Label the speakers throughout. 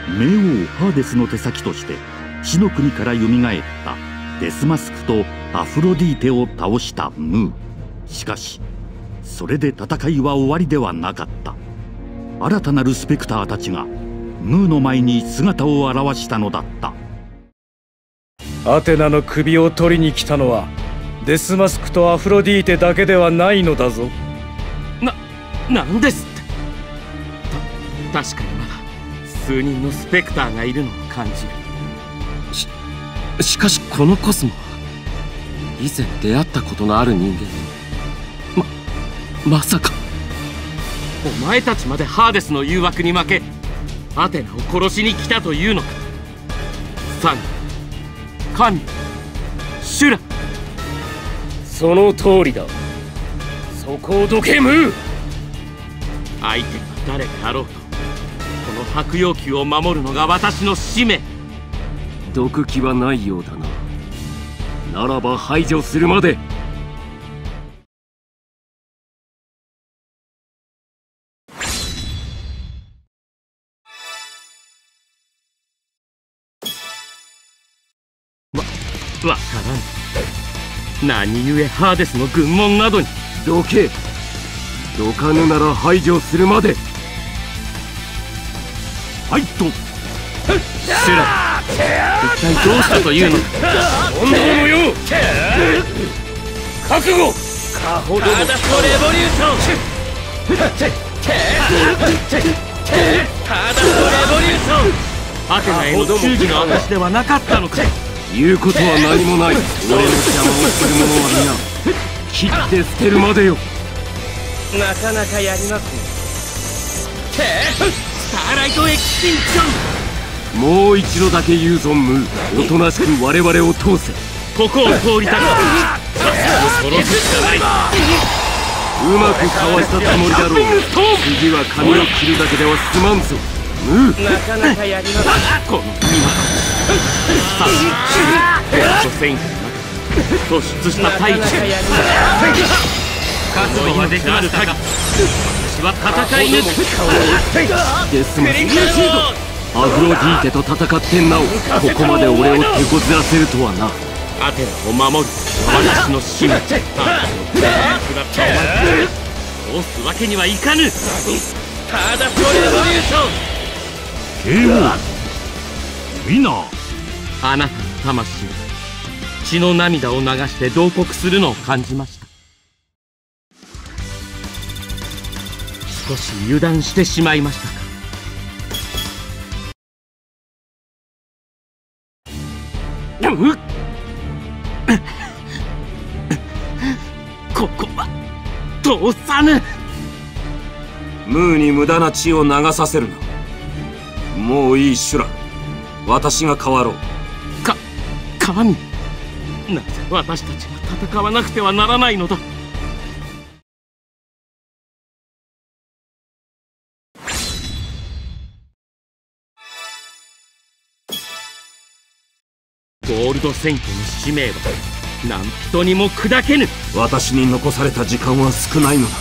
Speaker 1: 冥王ハーデスの手先として死の国から蘇ったデスマスクとアフロディーテを倒したムー。しかしそれで戦いは終わりではなかった。新たなるスペクターたちがムーの前に姿を現したのだった。
Speaker 2: アテナの首を取りに来たのはデスマスクとアフロディーテだけではないのだぞ。
Speaker 3: なんですって。確かにまだ数人のスペクターがいるのを感じる。しかしこのコスモは以前出会ったことのある人間にまさかお前たちまでハーデスの誘惑に負けアテナを殺しに来たというのか。サン、神、シュラ。
Speaker 2: その通りだ。そこをどけムー。
Speaker 3: 相手が誰であろうとこの白妖宮を守るのが私の使命。
Speaker 2: どく気はないようだな。ならば排除するまで。
Speaker 3: わからん。何故ハーデスの軍門などに。
Speaker 2: どけ。どかぬなら排除するまで。
Speaker 1: ファイト。
Speaker 3: シュラ、一体どうしたというのだ。
Speaker 2: 本当のよう覚悟。カホドモ。
Speaker 3: ハーダストレボリューション。ハーダストレボリューション。アテナへの忠義の証ではなかったのか。
Speaker 2: 言うことは何もない。俺の邪魔をする者は皆切って捨てるまでよ。
Speaker 3: なかなかやりますね。スターライトエキスティンクション。
Speaker 2: もう一度だけ言うぞムー。おとなしく我々を通せ。
Speaker 3: ここを通りたく殺すしかない。
Speaker 2: うまくかわしたつもりだろう。次は髪を切るだけでは済まんぞムー。
Speaker 3: なかなかやります。この今さあ、ベストセイント突出した大地。覚悟はできましたが私は戦い抜く。
Speaker 2: デスマスク、アフロディーテと戦ってなおここまで俺を手こずらせるとはな。
Speaker 3: アテナを守る私の使命。だったお前通すわけにはいかぬ。ターダストレボリューション。
Speaker 1: KO ウィナー。
Speaker 3: あなたの魂が血の涙を流して慟哭するのを感じました。少し油断してしまいましたか。ここは通さぬ。
Speaker 2: ムーに無駄な血を流させるな。もういいシュラ、私が変わろう。
Speaker 3: 神、なぜ私たちが戦わなくてはならないのだ。ゴールドセイントの使命は何人にも砕けぬ。
Speaker 2: 私に残された時間は少ないのだ。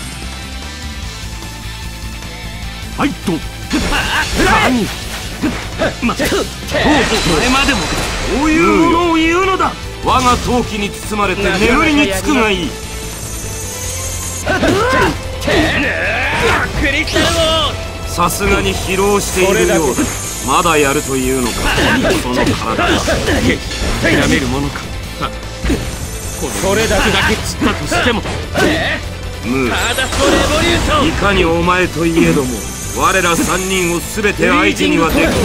Speaker 1: ファイト。
Speaker 3: 神、お前までも
Speaker 2: そういうものを言うのだ。我が闘気に包まれて眠りにつくがいい。さすがに疲労しているようだ。まだやるというのか。その体は
Speaker 3: 諦めるものか。それだけ散ったとしても
Speaker 2: ムー、いかにお前といえども我ら3人を全て相手にはできまい。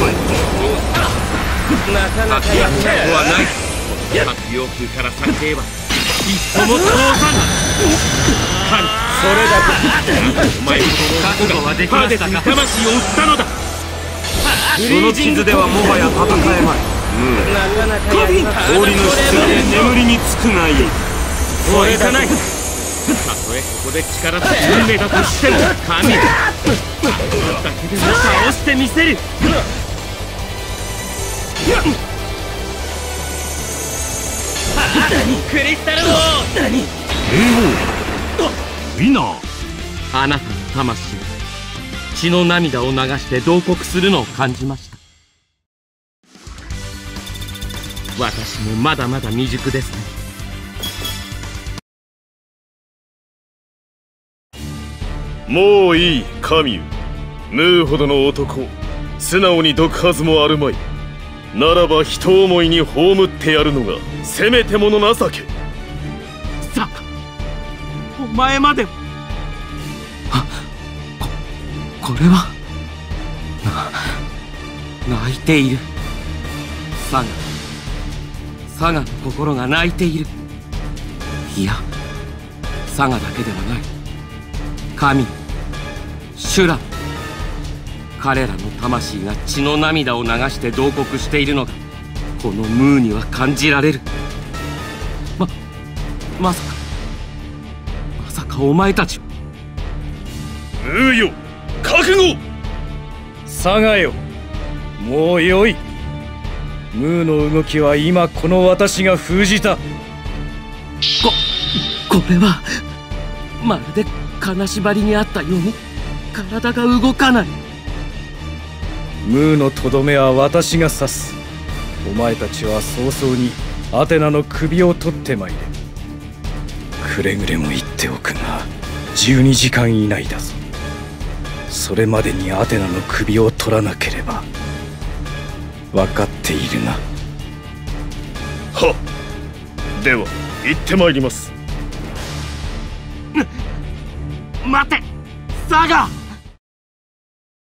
Speaker 3: なかなかやったことはない。各要求から先へは一歩も通さぬ。それだけお前ほどの男がハーデスに魂を売ったのだ。
Speaker 2: その傷ではもはや戦えまい。氷の質で眠りにつくがいい。
Speaker 3: そうはいかない。たとえここで力と運命だとしても神だけでも倒してみせる。クリスタル王。何
Speaker 1: KO ウィナー。
Speaker 3: あなたの魂が血の涙を流して慟哭するのを感じました。 私もまだまだ未熟ですね。
Speaker 4: もういい神ムーほどの男素直にどくはずもあるまい。ならば人思いに葬ってやるのがせめてもの情け。
Speaker 3: さあお前まで。これは泣いている。サガの心が泣いている。いやサガだけではない。神シュラ、彼らの魂が血の涙を流して慟哭しているのがこのムーには感じられる。まさかお前たちは。
Speaker 4: ムーよ覚悟。
Speaker 5: サガよもうよい。ムーの動きは今この私が封じた。
Speaker 3: これはまるで金縛りにあったように体が動かない。
Speaker 5: ムーのとどめは私が刺す。お前たちは早々にアテナの首を取ってまいれ。くれぐれも言っておくが12時間以内だぞ。それまでにアテナの首を取らなければ。分かっているな。
Speaker 4: はっ。では行ってまいります。
Speaker 3: 待てサガ。